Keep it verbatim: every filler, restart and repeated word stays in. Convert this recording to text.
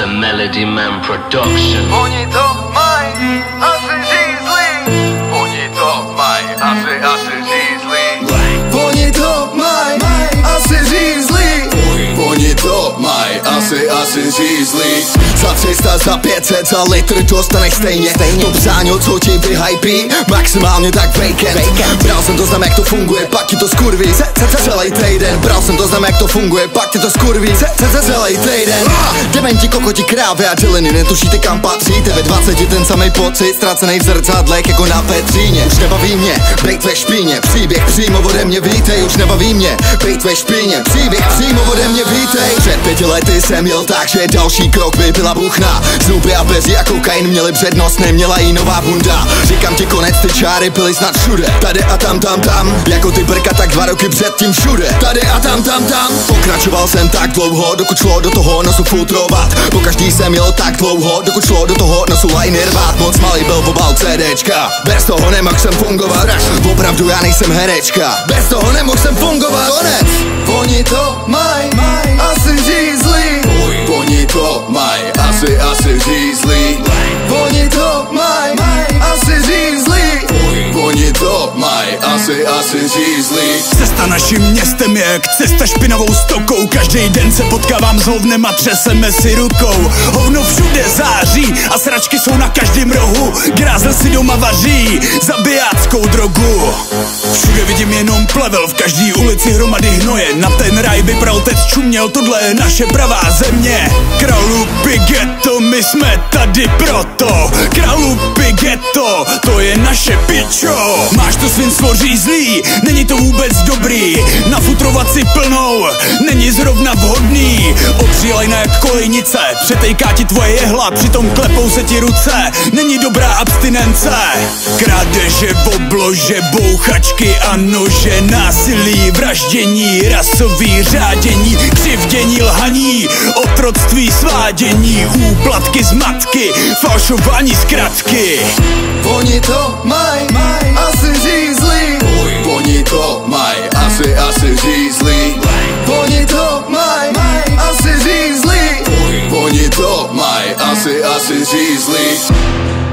a Melody Man production. Oni to mají asi řízlí. Oni to mají asi, asi řízlí. Oni to mají asi řízlí. Oni to mají asi, asi řízlí. Za tři sta, za pět set, za litr dostaneš stejně. To psáňo, co ti vyhypí, maximálně tak vacant. Bral jsem to, znám jak to funguje, pak ti to skurví celý týden. Bral jsem to, znám jak to funguje, pak ti to skurví celý týden. Dementi, kokoti, krávy a dželiny, netušíte kam patříte. Ve dvaceti ten samej pocit, ztracenej v zrcadlech jako na Petříně. Už nebaví mě, bejt ve špíně, příběh přímo ode mě vítej. Už nebaví mě, bejt ve špíně, příběh přímo ode mě vítej. Před pěti lety jsem jel tak, že další krok by byla buchna. Snoopy a Bezy a kokain měli přednost, neměla jí nová bunda. Říkám ti konec, ty čáry byly snad všude. Tady a tam, tam, tam, jako ty brka, tak dva roky předtím všude. Tady a tam, tam, tam, pokračoval jsem tak dlouho, dokud šlo do toho nosu filtrovat. Pokaždý jsem jel tak dlouho, dokud šlo do toho nosu liner rvát. Moc malý byl obal CDčka, bez toho nemohl jsem fungovat. Opravdu já nejsem herečka, bez toho nemohl jsem fungovat. Konec. Oni to mají asi řízlí. Oni to mají asi, asi řízlí. Oni to mají asi řízlí. Oni to mají asi, asi řízlí. Cesta naším městem je jak cesta špinavou stokou. Každý den se potkávám s hovnem a třeseme si rukou. Hovno všude září a sračky jsou na každém rohu. Grázel si doma vaří zabijáckou drogu. Všude vidím jenom plevel, v každý ulici hromady hnoje. Na ten raj by praltec čuměl, tohle je naše pravá země. Kralupy ghetto, my jsme tady proto. Kralupy ghetto, to je naše pičo. Máš to svinstvo řízlí, není to vůbec dobrý. Nafutrovat si plnou, není zrovna vhodný. Opřílejna jak kolejnice, přetejká ti tvoje jehla, přitom klepou se ti ruce. Není dobrá abstinence. Krádeže, oblože, bouchačky a nože. Násilí, vraždění, rasový řádění, křivdění, lhaní, otroctví, svádění, úplatky, zmatky, falšování, zkratky. Oni to mají asi řízlí. Oni to mají asi, asi řízlí. Oni to mají asi řízlí. Oni to mají asi, asi řízlí.